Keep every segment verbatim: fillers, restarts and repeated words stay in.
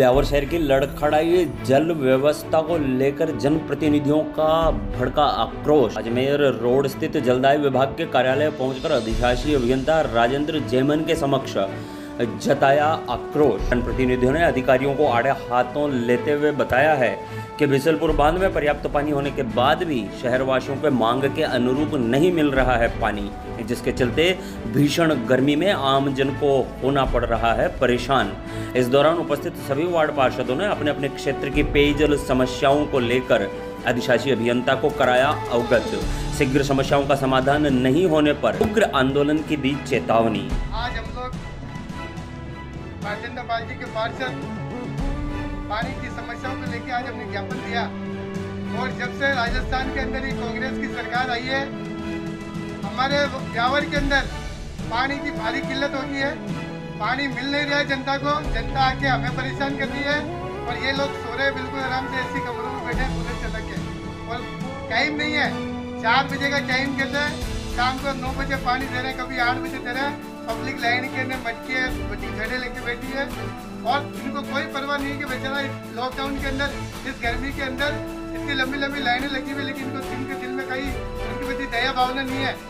ब्यावर शहर की लड़खड़ाई जल व्यवस्था को लेकर जनप्रतिनिधियों का भड़का आक्रोश। अजमेर रोड स्थित जलदाय विभाग के कार्यालय पहुंचकर अधिशासी अभियंता राजेंद्र जैमन के समक्ष जताया आक्रोश। जनप्रतिनिधियों ने अधिकारियों को आड़े हाथों लेते हुए बताया है कि बिसलपुर बांध में पर्याप्त पानी होने के बाद भी शहरवासियों के मांग के अनुरूप नहीं मिल रहा है पानी, जिसके चलते भीषण गर्मी में आमजन को होना पड़ रहा है परेशान। इस दौरान उपस्थित सभी वार्ड पार्षदों ने अपने अपने क्षेत्र की पेयजल समस्याओं को लेकर अधिशासी अभियंता को कराया अवगत। शीघ्र समस्याओं का समाधान नहीं होने पर उग्र आंदोलन की दी चेतावनी। आज हम लोग भारतीय जनता पार्टी के पार्षद पानी की समस्याओं को लेकर आज हमने ज्ञापन दिया। और जब से राजस्थान के अंदर ही कांग्रेस की सरकार आई है, हमारे ब्यावर के अंदर पानी की भारी किल्लत होती है। पानी मिल नहीं रहा है जनता को, जनता आके हमें परेशान कर रही है। और ये लोग सो रहे बिल्कुल आराम से ऐसी कमरों में बैठे पूरे चला के। और टाइम नहीं है, चार बजे का टाइम कहते हैं, शाम को नौ बजे पानी दे रहे हैं, कभी आठ बजे दे रहे हैं। पब्लिक लाइन के अंदर मटके बड़ी घड़े लेके बैठी है और इनको कोई परवाह नहीं कि बेचारा लॉकडाउन के अंदर इस गर्मी के अंदर इतनी लंबी लंबी लाइनें लगी हुई, लेकिन इनको दिन के दिल में कहीं उनकी प्रति दया भावना नहीं है।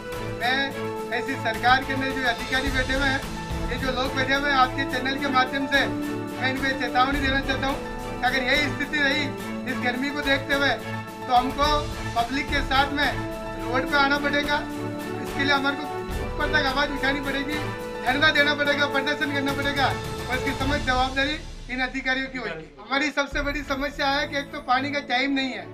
मैं ऐसी सरकार के अंदर जो अधिकारी बैठे हुए हैं, ये जो लोग बैठे हुए हैं, आपके चैनल के माध्यम से मैं इनको चेतावनी देना चाहता हूँ कि अगर यही स्थिति रही इस गर्मी को देखते हुए तो हमको पब्लिक के साथ में रोड पे आना पड़ेगा। इसके लिए हमारे को ऊपर तक आवाज उठानी पड़ेगी, धरना देना पड़ेगा, प्रदर्शन करना पड़ेगा और इसकी समझ जवाबदारी इन अधिकारियों की होगी। हमारी सबसे बड़ी समस्या है कि एक तो पानी का टाइम नहीं है,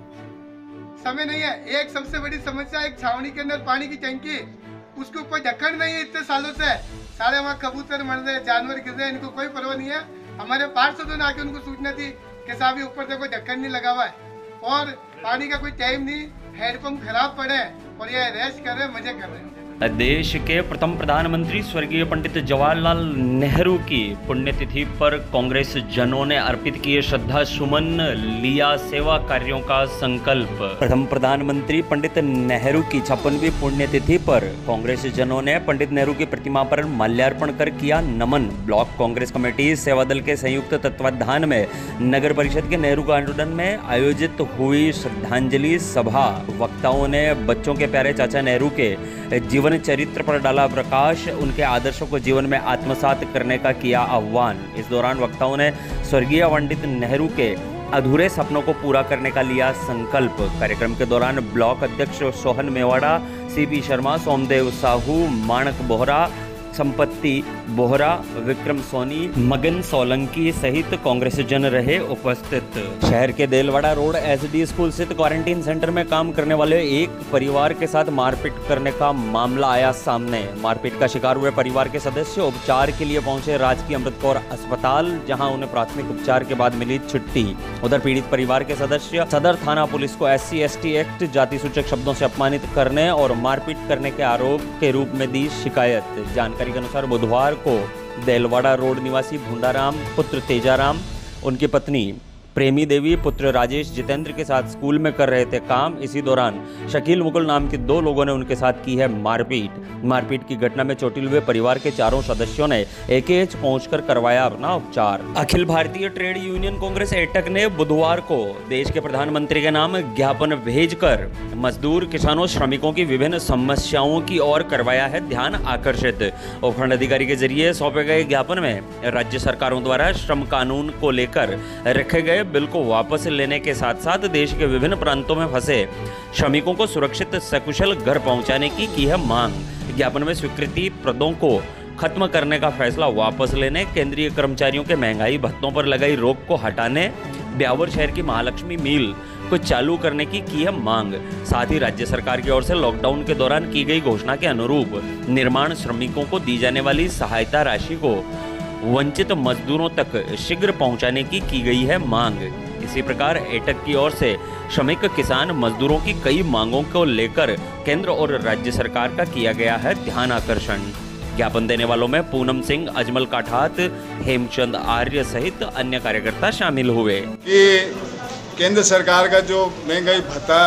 समय नहीं है। एक सबसे बड़ी समस्या एक छावनी के अंदर पानी की टंकी, उसके ऊपर ढक्कन नहीं है। इतने सालों से सारे वहाँ कबूतर मर रहे, जानवर गिर रहे, इनको कोई परवाह नहीं है। हमारे पार्षदों ने आके उनको सूचना दी कि साहब ऊपर से कोई ढक्कन नहीं लगा हुआ है और पानी का कोई टाइम नहीं, हैंडपंप खराब पड़े और ये रेस्ट कर रहे, मजे कर रहे हैं। देश के प्रथम प्रधानमंत्री स्वर्गीय पंडित जवाहरलाल नेहरू की पुण्यतिथि पर कांग्रेस जनों ने अर्पित किए श्रद्धा सुमन, लिया सेवा कार्यों का संकल्प। प्रथम प्रधानमंत्री पंडित नेहरू की छप्पनवीं पुण्यतिथि पर कांग्रेस जनों ने पंडित नेहरू की प्रतिमा पर माल्यार्पण कर किया नमन। ब्लॉक कांग्रेस कमेटी सेवा दल के संयुक्त तत्वाधान में नगर परिषद के नेहरू गार्डन में आयोजित हुई श्रद्धांजलि सभा। वक्ताओं ने बच्चों के प्यारे चाचा नेहरू के जीवन चरित्र पर डाला प्रकाश, उनके आदर्शों को जीवन में आत्मसात करने का किया आह्वान। इस दौरान वक्ताओं ने स्वर्गीय पंडित नेहरू के अधूरे सपनों को पूरा करने का लिया संकल्प। कार्यक्रम के दौरान ब्लॉक अध्यक्ष सोहन मेवाड़ा, सीपी शर्मा, सोमदेव साहू, माणक बोहरा, संपत्ति बोहरा, विक्रम सोनी, मगन सोलंकी सहित कांग्रेस जन रहे उपस्थित। शहर के देलवाड़ा रोड एसडी स्कूल स्थित क्वारंटीन सेंटर में काम करने वाले एक परिवार के साथ मारपीट करने का मामला आया सामने। मारपीट का शिकार हुए परिवार के सदस्य उपचार के लिए पहुंचे राजकीय अमृत कौर अस्पताल, जहां उन्हें प्राथमिक उपचार के बाद मिली छुट्टी। उधर पीड़ित परिवार के सदस्य सदर थाना पुलिस को S C S T act, जाति सूचक शब्दों से अपमानित करने और मारपीट करने के आरोप के रूप में दी शिकायत। जानकारी के अनुसार बुधवार को देलवाड़ा रोड निवासी भूंडाराम पुत्र तेजाराम, उनकी पत्नी प्रेमी देवी पुत्र राजेश जितेंद्र के साथ स्कूल में कर रहे थे काम। इसी दौरान शकील मुकुल नाम के दो लोगों ने उनके साथ की है मारपीट। मारपीट की घटना में चोटिल हुए परिवार के चारों सदस्यों ने ए के एच पहुंचकर करवाया अपना उपचार। अखिल भारतीय ट्रेड यूनियन कांग्रेस एटक ने बुधवार को देश के प्रधानमंत्री के नाम ज्ञापन भेजकर मजदूर, किसानों, श्रमिकों की विभिन्न समस्याओं की ओर करवाया है ध्यान आकर्षित। उपखंड अधिकारी के जरिए सौंपे गए ज्ञापन में राज्य सरकारों द्वारा श्रम कानून को लेकर रखे गए बिल को वापस लेने के साथ साथ देश के विभिन्न प्रांतों में फंसे श्रमिकों को सुरक्षित सकुशल घर पहुंचाने की की है मांग। ज्ञापन में स्वीकृति पदों को खत्म करने का फैसला वापस लेने, केंद्रीय कर्मचारियों के महंगाई भत्तों पर लगाई रोक को हटाने, ब्यावर शहर की महालक्ष्मी मिल को चालू करने की की है मांग। साथ ही राज्य सरकार की ओर से लॉकडाउन के दौरान की गई घोषणा के अनुरूप निर्माण श्रमिकों को दी जाने वाली सहायता राशि को वंचित मजदूरों तक शीघ्र पहुंचाने की की गई है मांग। इसी प्रकार एटक की ओर से श्रमिक, किसान, मजदूरों की कई मांगों को लेकर केंद्र और राज्य सरकार का किया गया है ध्यान आकर्षण। ज्ञापन देने वालों में पूनम सिंह, अजमल काठात, हेमचंद आर्य सहित अन्य कार्यकर्ता शामिल हुए। कि केंद्र सरकार का जो महंगाई भत्ता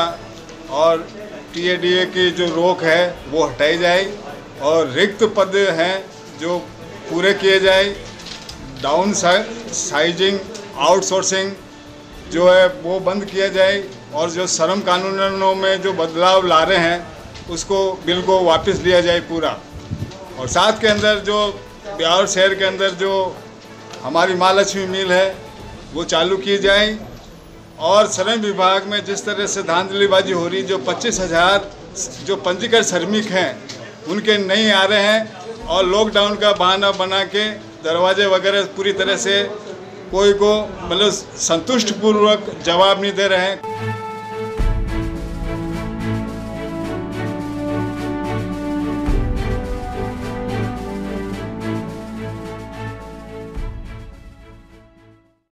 और टी ए डी ए की जो रोक है वो हटाई जाए और रिक्त पद हैं जो पूरे किए जाए। डाउन साइजिंग आउटसोर्सिंग जो है वो बंद किया जाए और जो श्रम कानूनों में जो बदलाव ला रहे हैं उसको बिल को वापस लिया जाए पूरा। और साथ के अंदर जो बिहार शहर के अंदर जो हमारी महालक्ष्मी मिल है वो चालू की जाए। और श्रम विभाग में जिस तरह से धांधलीबाजी हो रही, जो पच्चीस हज़ार जो पंजीकृत श्रमिक हैं उनके नहीं आ रहे हैं और लॉकडाउन का बहाना बना के दरवाजे वगैरह पूरी तरह से कोई को मतलब संतुष्ट पूर्वक जवाब नहीं दे रहे हैं।